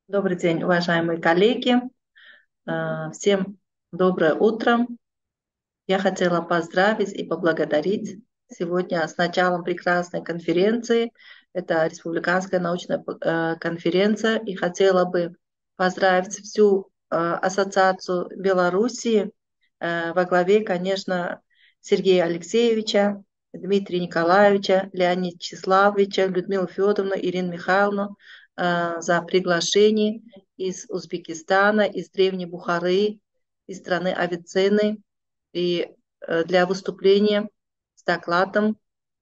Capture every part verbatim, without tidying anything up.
Добрый день, уважаемые коллеги. Э, Всем доброе утро. Я хотела поздравить и поблагодарить сегодня с началом прекрасной конференции. Это Республиканская научная э, конференция. И хотела бы поздравить всю э, Ассоциацию Белоруссии э, во главе, конечно, Сергея Алексеевича, Дмитрия Николаевича, Леонида Числавовича, Людмилу Федоровну, Ирину Михайловну э, за приглашение из Узбекистана, из Древней Бухары, из страны Авиценны и э, для выступления с докладом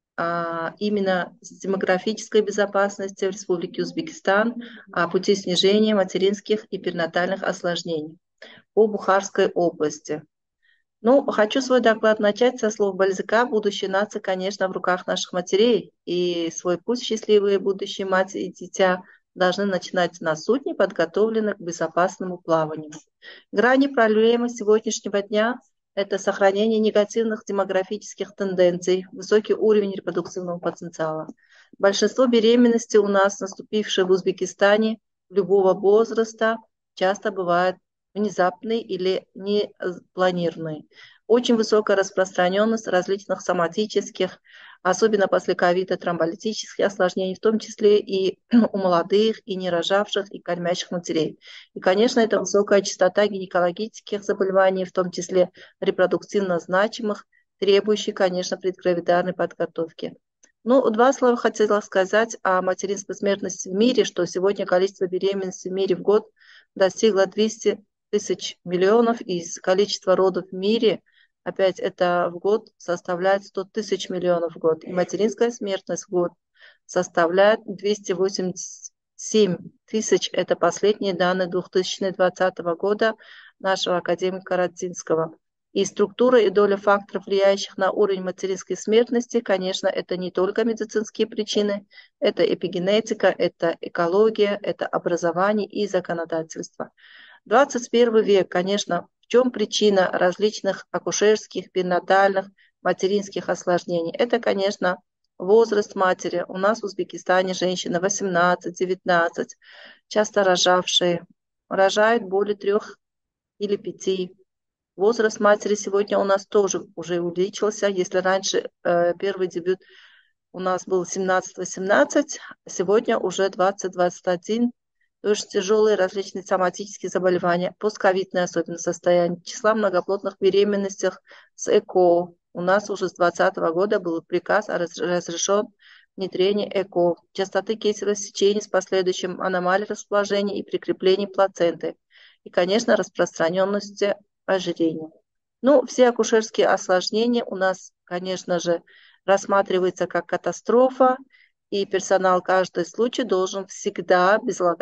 а, именно с демографической безопасности в Республике Узбекистан, о пути снижения материнских и перинатальных осложнений по Бухарской области. Ну, хочу свой доклад начать со слов Бальзака. Будущее нации, конечно, в руках наших матерей. И свой путь счастливые будущие мать и дитя должны начинать на судне, подготовленных к безопасному плаванию. Грани проблемы сегодняшнего дня – это сохранение негативных демографических тенденций, высокий уровень репродуктивного потенциала. Большинство беременностей у нас, наступившие в Узбекистане, любого возраста, часто бывают внезапные или непланированные. Очень высокая распространенность различных соматических, особенно после ковида, тромболитических осложнений, в том числе и у молодых, и не рожавших, и кормящих матерей. И, конечно, это высокая частота гинекологических заболеваний, в том числе репродуктивно значимых, требующих, конечно, предгравидарной подготовки. Ну, два слова хотела сказать о материнской смертности в мире, что сегодня количество беременностей в мире в год достигло двухсот тысяч миллионов, и количество родов в мире, опять это в год, составляет сто тысяч миллионов в год. И материнская смертность в год составляет двести восемьдесят семь тысяч. Это последние данные две тысячи двадцатого года нашего академика Радзинского. И структура и доля факторов, влияющих на уровень материнской смертности, конечно, это не только медицинские причины, это эпигенетика, это экология, это образование и законодательство. двадцать первый век, конечно, в чем причина различных акушерских, перинатальных, материнских осложнений? Это, конечно, возраст матери. У нас в Узбекистане женщины восемнадцать-девятнадцать, часто рожавшие, рожают более трех или пяти. Возраст матери сегодня у нас тоже уже увеличился. Если раньше э, первый дебют у нас был семнадцать-восемнадцать, сегодня уже двадцать-двадцать один. То есть тяжелые различные соматические заболевания, постковидные особенно состояния, числа многоплодных беременностях с ЭКО. У нас уже с двадцатого года был приказ о разрешен внедрение ЭКО, частоты кесарево сечения с последующим аномалией расположения и прикрепления плаценты. И, конечно, распространенности ожирения. Ну, все акушерские осложнения у нас, конечно же, рассматриваются как катастрофа, и персонал каждый случай должен всегда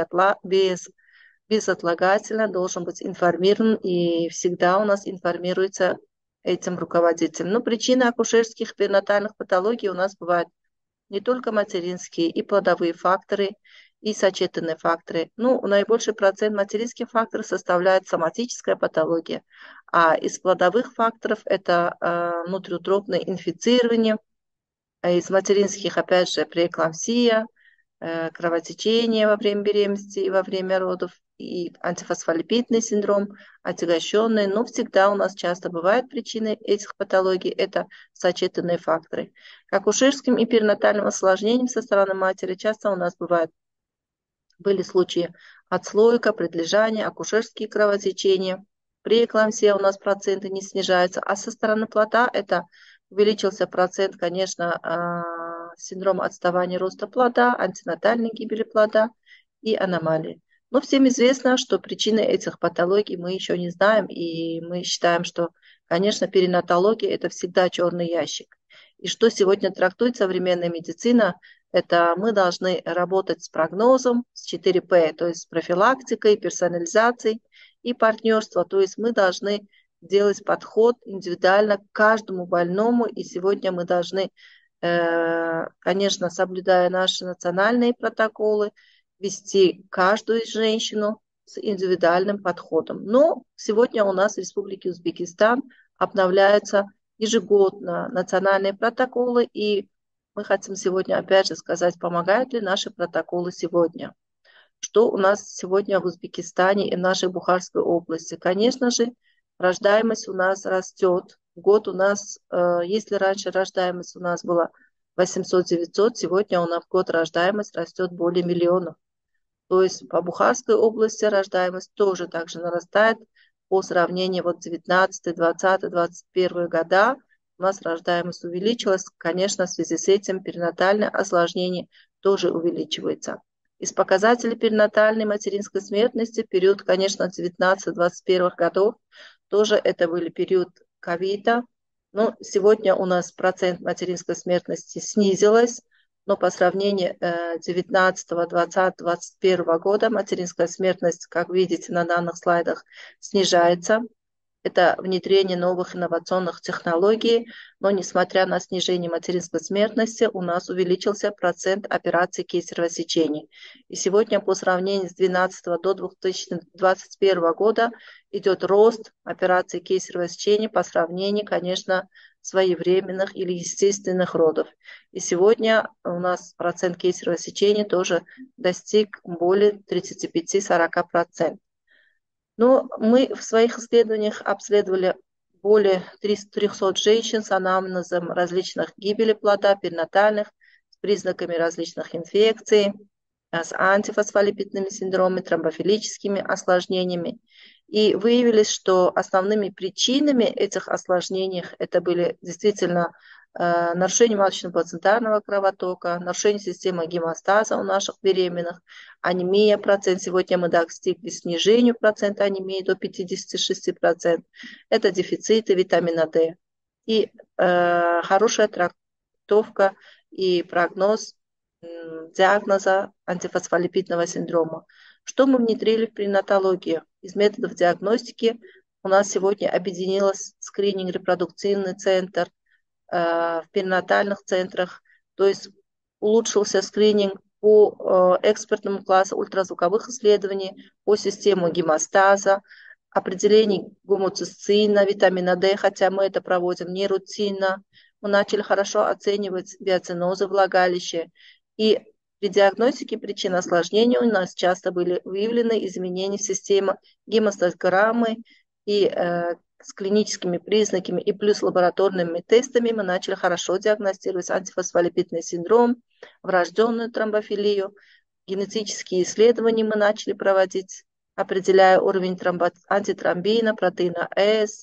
без, безотлагательно должен быть информирован, и всегда у нас информируется этим руководитель. Но причины акушерских перинатальных патологий у нас бывают не только материнские, и плодовые факторы, и сочетанные факторы. Ну, наибольший процент материнских факторов составляет соматическая патология, а из плодовых факторов это э, внутриутробное инфицирование, а из материнских, опять же, преэклампсия, э, кровотечение во время беременности и во время родов, и антифосфолипидный синдром, отягощенный, но всегда у нас часто бывают причины этих патологий, это сочетанные факторы. К акушерским и перинатальным осложнениям со стороны матери часто у нас бывают, были случаи отслойка, предлежания, акушерские кровотечения, преэклампсия у нас проценты не снижаются, а со стороны плода это увеличился процент, конечно, синдром отставания роста плода, антинатальной гибели плода и аномалии. Но всем известно, что причины этих патологий мы еще не знаем, и мы считаем, что, конечно, перинатология – это всегда черный ящик. И что сегодня трактует современная медицина, это мы должны работать с прогнозом, с четыре пэ, то есть с профилактикой, персонализацией и партнерством. То есть мы должны делать подход индивидуально к каждому больному, и сегодня мы должны, конечно, соблюдая наши национальные протоколы, вести каждую женщину с индивидуальным подходом. Но сегодня у нас в Республике Узбекистан обновляются ежегодно национальные протоколы, и мы хотим сегодня опять же сказать, помогают ли наши протоколы сегодня. Что у нас сегодня в Узбекистане и в нашей Бухарской области? Конечно же, рождаемость у нас растет. В год у нас, э, если раньше рождаемость у нас была восемьсот-девятьсот, сегодня у нас в год рождаемость растет более миллиона. То есть по Бухарской области рождаемость тоже также нарастает. По сравнению вот девятнадцатый, двадцатый, двадцать первый года у нас рождаемость увеличилась. Конечно, в связи с этим перинатальное осложнение тоже увеличивается. Из показателей перинатальной материнской смертности период, конечно, девятнадцатый-двадцать первых годов тоже это были период ковида. Но сегодня у нас процент материнской смертности снизилась, но по сравнению девятнадцатого, двадцатого, двадцать первого года материнская смертность, как видите на данных слайдах, снижается. Это внедрение новых инновационных технологий, но несмотря на снижение материнской смертности, у нас увеличился процент операций кесарево сечения. И сегодня по сравнению с две тысячи двенадцатого до две тысячи двадцать первого года идет рост операций кесарево сечения по сравнению, конечно, своевременных или естественных родов. И сегодня у нас процент кесарево сечения тоже достиг более тридцати пяти — сорока процентов. Но мы в своих исследованиях обследовали более трёхсот женщин с анамнезом различных гибели плода, перинатальных, с признаками различных инфекций, с антифосфолипидными синдромами, тромбофилическими осложнениями. И выявилось, что основными причинами этих осложнений это были действительно э, нарушение маточно-плацентарного кровотока, нарушение системы гемостаза у наших беременных, анемия процент. Сегодня мы достигли снижению процента анемии до пятидесяти шести процентов. Это дефициты витамина D. И э, хорошая трактовка и прогноз диагноза антифосфолипидного синдрома. Что мы внедрили в перинатологию? Из методов диагностики у нас сегодня объединилась скрининг репродуктивный центр э, в перинатальных центрах, то есть улучшился скрининг по э, экспертному классу ультразвуковых исследований, по системе гемостаза, определение гомоцистеина, витамина D, хотя мы это проводим не рутинно. Мы начали хорошо оценивать биоцинозы влагалища. И при диагностике причин осложнений у нас часто были выявлены изменения в системе гемостазограммы, и э, с клиническими признаками и плюс лабораторными тестами мы начали хорошо диагностировать антифосфолипидный синдром, врожденную тромбофилию, генетические исследования мы начали проводить, определяя уровень тромбо- антитромбина, протеина С,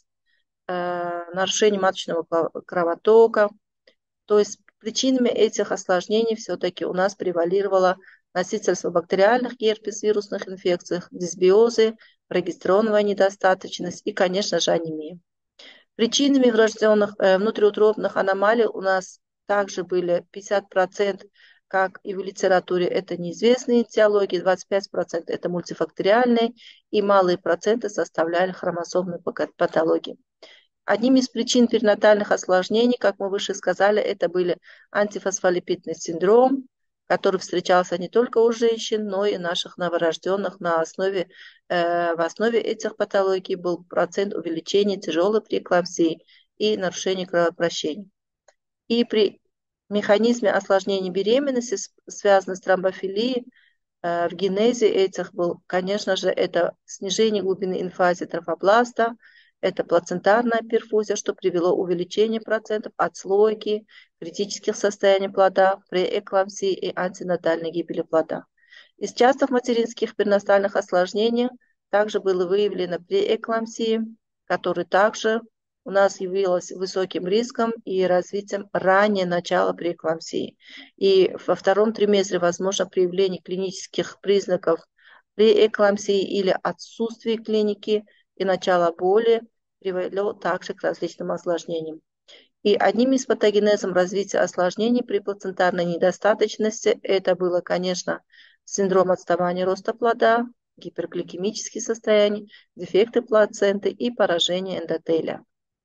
э, нарушение маточного кровотока. То есть причинами этих осложнений все-таки у нас превалировало носительство бактериальных герпес, вирусных инфекций, дисбиозы, прогестероновая недостаточность и, конечно же, анемия. Причинами врожденных э, внутриутробных аномалий у нас также были пятьдесят процентов, как и в литературе, это неизвестные этиологии, двадцать пять процентов это мультифакториальные, и малые проценты составляли хромосомные патологии. Одним из причин перинатальных осложнений, как мы выше сказали, это были антифосфолипидный синдром, который встречался не только у женщин, но и наших новорожденных. На основе, э, в основе этих патологий был процент увеличения тяжелой преэклампсии и нарушения кровообращения. И при механизме осложнений беременности, связанной с тромбофилией, э, в генезе этих был, конечно же, это снижение глубины инфазии трофобласта, это плацентарная перфузия, что привело к увеличению процентов отслойки, критических состояний плода, преэклампсии и антинатальной гибели плода. Из частых материнских перинатальных осложнений также было выявлено преэклампсия, которая также у нас явилась высоким риском и развитием раннего начала преэклампсии. И во втором триместре возможно проявление клинических признаков преэклампсии или отсутствие клиники, и начало боли привело также к различным осложнениям. И одним из патогенезов развития осложнений при плацентарной недостаточности это было, конечно, синдром отставания роста плода, гипергликемические состояния, дефекты плаценты и поражение эндотелия.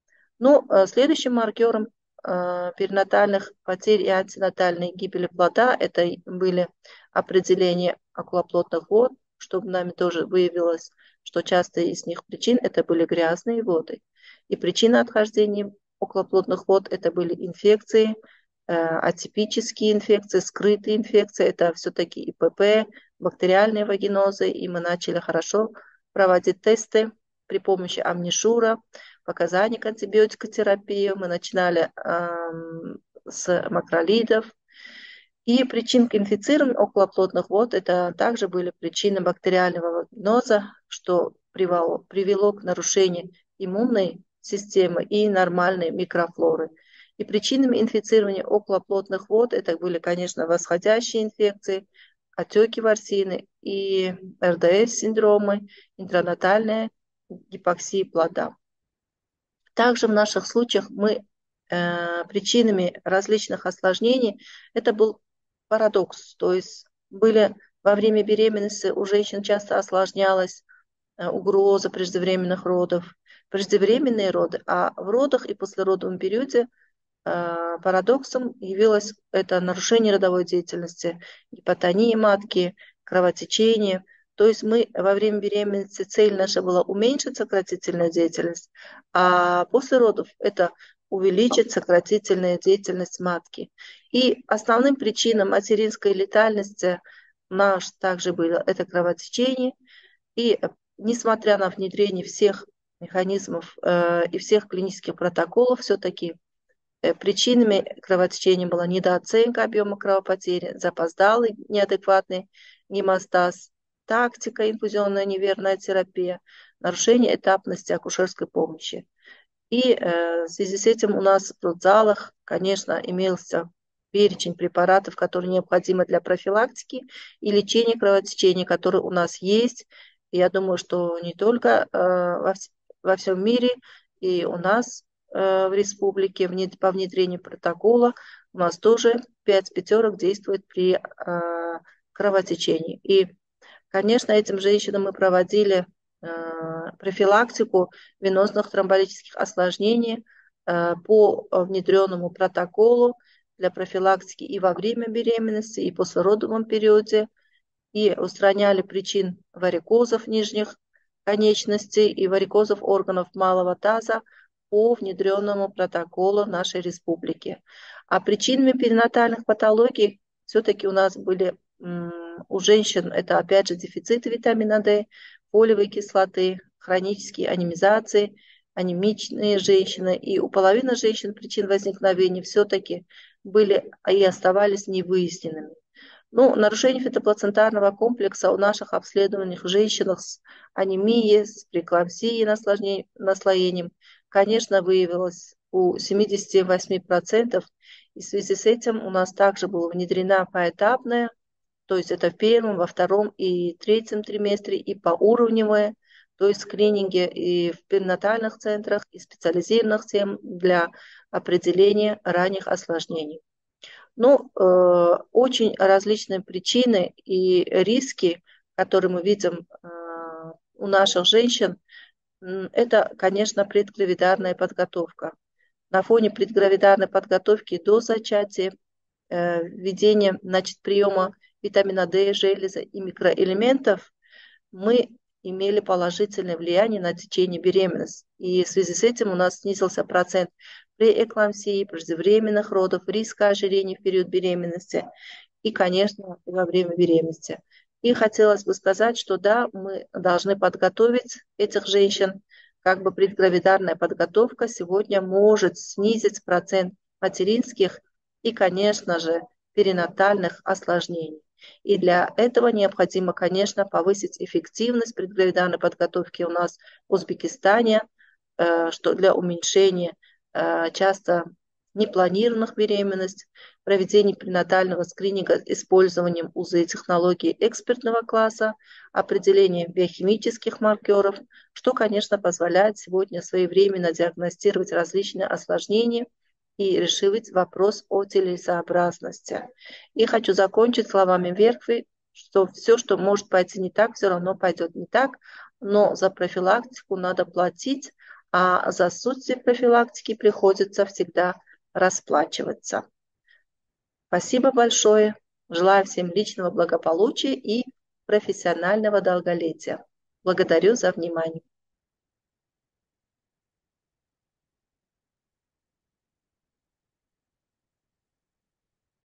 Ну, следующим маркером э, перинатальных потерь и антинатальной гибели плода это были определение околоплодных вод, чтобы нами тоже выявилось, что часто из них причин это были грязные воды. И причина отхождения околоплодных вод это были инфекции, атипические инфекции, скрытые инфекции, это все-таки И П П, бактериальные вагинозы, и мы начали хорошо проводить тесты при помощи амнишура, показаний к антибиотикотерапии, мы начинали э, с макролидов. И причин к инфицированию околоплодных вод это также были причины бактериального вагиноза, что привело, привело к нарушению иммунной системы и нормальной микрофлоры. И причинами инфицирования околоплодных вод это были, конечно, восходящие инфекции, отеки ворсины и Р Д С-синдромы, интранатальная гипоксия плода. Также в наших случаях мы э, причинами различных осложнений это был парадокс, то есть были во время беременности у женщин часто осложнялась э, угроза преждевременных родов, преждевременные роды, а в родах и послеродовом периоде э, парадоксом явилось это нарушение родовой деятельности, гипотония матки, кровотечение. То есть мы во время беременности цель наша была уменьшить сократительную деятельность, а после родов это увеличить сократительную деятельность матки. И основным причиной материнской летальности наш также было это кровотечение. И несмотря на внедрение всех механизмов э, и всех клинических протоколов, все-таки э, причинами кровотечения была недооценка объема кровопотери, запоздалый неадекватный гемостаз, тактика, инфузионная неверная терапия, нарушение этапности акушерской помощи. И э, в связи с этим у нас в родзалах, конечно, имелся перечень препаратов, которые необходимы для профилактики и лечения кровотечения, которые у нас есть. И я думаю, что не только э, во, вс- во всем мире, и у нас э, в республике внед- по внедрению протокола у нас тоже пять пятерок действует при э, кровотечении. И конечно, этим женщинам мы проводили э, профилактику венозных тромболитических осложнений э, по внедренному протоколу для профилактики и во время беременности, и послеродовом периоде, и устраняли причин варикозов нижних конечностей и варикозов органов малого таза по внедренному протоколу нашей республики. А причинами перинатальных патологий все-таки у нас были у женщин это опять же дефицит витамина D, фолиевой кислоты, хронические анемизации, анемичные женщины. И у половины женщин причин возникновения все-таки были и оставались невыясненными. Ну, нарушение фитоплацентарного комплекса у наших обследованных женщин с анемией, с преэклампсией наслоением, конечно, выявилось у семьдесят восемь процентов. И в связи с этим у нас также была внедрена поэтапная, то есть это в первом, во втором и третьем триместре, и поуровневые, то есть скрининги и в перинатальных центрах, и специализированных тем для определения ранних осложнений. Ну, э, очень различные причины и риски, которые мы видим э, у наших женщин, это, конечно, предгравидарная подготовка. На фоне предгравидарной подготовки до зачатия, э, введения, значит, приема витамина D, железа и микроэлементов, мы имели положительное влияние на течение беременности. И в связи с этим у нас снизился процент преэклампсии, преждевременных родов, риска ожирения в период беременности и, конечно, во время беременности. И хотелось бы сказать, что да, мы должны подготовить этих женщин, как бы предгравидарная подготовка сегодня может снизить процент материнских и, конечно же, перинатальных осложнений. И для этого необходимо, конечно, повысить эффективность предгравидарной подготовки у нас в Узбекистане, что для уменьшения часто непланированных беременностей, проведения пренатального скрининга с использованием У З И-технологии экспертного класса, определения биохимических маркеров, что, конечно, позволяет сегодня своевременно диагностировать различные осложнения и решить вопрос о целесообразности. И хочу закончить словами Верхви, что все, что может пойти не так, все равно пойдет не так, но за профилактику надо платить, а за отсутствие профилактики приходится всегда расплачиваться. Спасибо большое. Желаю всем личного благополучия и профессионального долголетия. Благодарю за внимание.